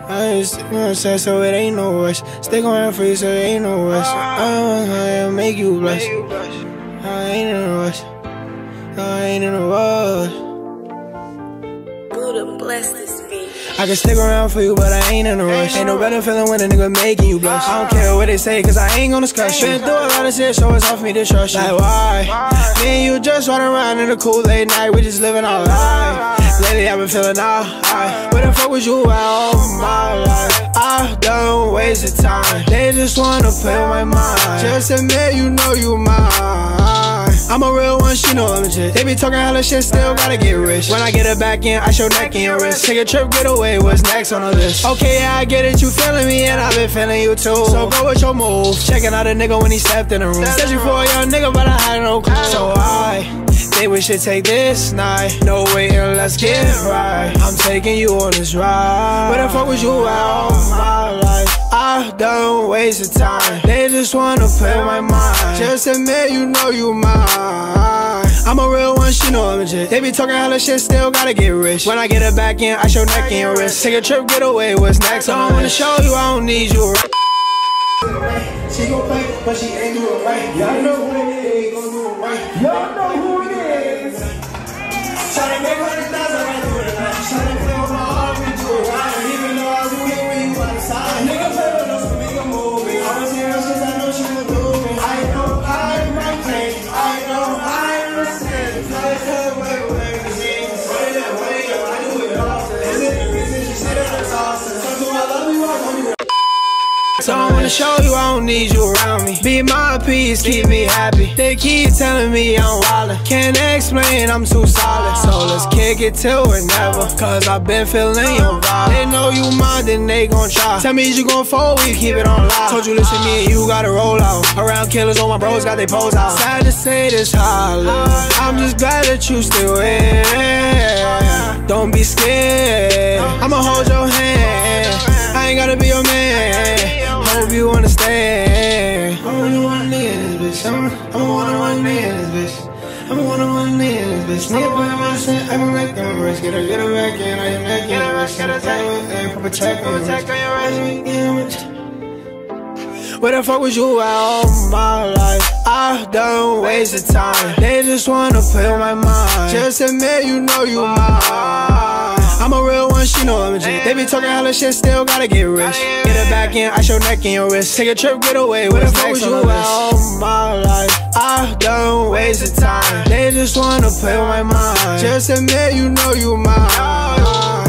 I just so it ain't no rush. Stick around for you, so it ain't no rush. I'll make you blush. I ain't in a rush. I ain't in a rush. Buddha bless this beat. I can stick around for you, but I ain't in a rush. Ain't no better feeling when a nigga making you blush. I don't care what they say, cause I ain't gonna discuss you. Been through a lot of shit, so it's hard for me to trust you. Like why? Me and you just run around in a cool late night, we just living our life. Lately I've been feeling alright. Where the fuck was you at all my life? I done wasted time. They just wanna play with my mind. Just admit you know you mine. I'm a real one, she know I'm legit. They be talking hella shit, still gotta get rich. When I get it back in, I show neck in your wrist. Take a trip, get away, what's next on the list? Okay, yeah, I get it, you feeling me, and I've been feeling you too. So go with your move. Checking out a nigga when he stepped in the room. Searching for a young nigga, but I had no clue. So I think we should take this night. No waiting, let's get right. I'm taking you on this ride. Where the fuck was you at all my life? I done wasted time. They just wanna play with my mind. Just admit you know you mine. I'm a real one, she know I'm legit. They be talking hella shit, still gotta get rich. When I get it back in, I show neck in your wrist. Take a trip, get away, what's next? I don't wanna show you, I don't need you. She gon' play, but she ain't do it right. Y'all know who it is, gon' do it right. Y'all know who it is. Tryna make 100,000 right through the night. Tryna play with my heart, we do it right. Even though I do it when you outside. Nigga play with us, we gon' move it. I was here cause I know she gon' do it. I know I'm right place. I know I'm understand. I said, wait, wait up, I do it often. Is it the reason she said it was awesome? So do I love you, I want you. So I wanna show you I don't need you around me. Be my peace, keep me happy. They keep telling me I'm wildin'. Can't explain, I'm too solid. So let's kick it till whenever. Cause I've been feeling your vibe. They know you mine, then they gon' try. Tell me you gon' fold, we keep it on live. Told you listen, me and you gotta roll out. Around killers, all my bros got they pose out. Sad to say this how I live. I'm just glad that you still here. Don't be scared, I'ma hold your hand. I ain't gotta be your man. Hope you understand. I'm a one nigga in this bitch. I'm a one nigga in this bitch. I'm a one nigga in this bitch. Nigga put my shit, I'm a neck on my wrist. Get her back in, I am neck in the wrist. Get her back, put a check on your wrist. Where the fuck was you at all my life? I done wasted time. They just wanna play with my mind. Just admit you know you mine. I'm a real one, she know I'm legit. They be talking hella shit, still gotta get rich. Get it back in, I show neck in your wrist. Take a trip, get away, where the fuck was you at all my life? I done wasted time. They just wanna play with my mind. Just admit you know you mine.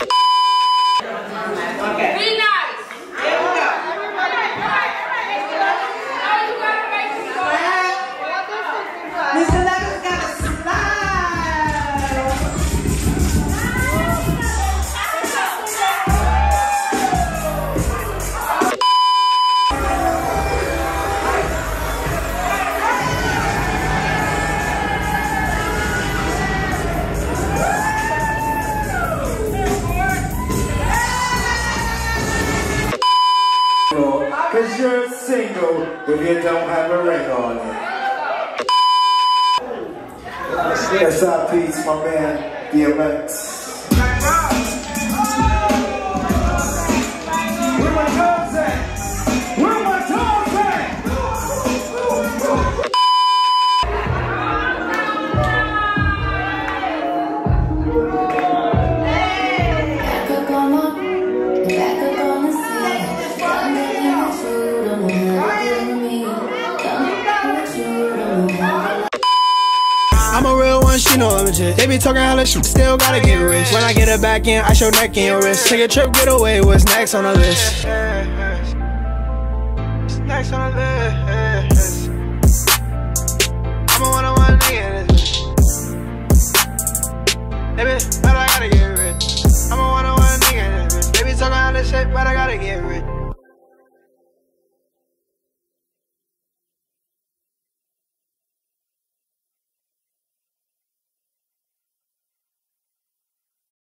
Cause you're single if you don't have a ring on it. That's our piece, my man, DMX. Where my dogs at? Where my dogs at? I'm a real one, she know I'm legit. They be talking hella shit, still gotta get rich. When I get it back in, I show neck in your wrist. Take a trip, get away, what's next on the list? Next on the list. I'm a one-on-one nigga in this bitch. Baby, but I gotta get rich. I'm a one-on-one nigga in this bitch. They be talking hella shit, but I gotta get rich.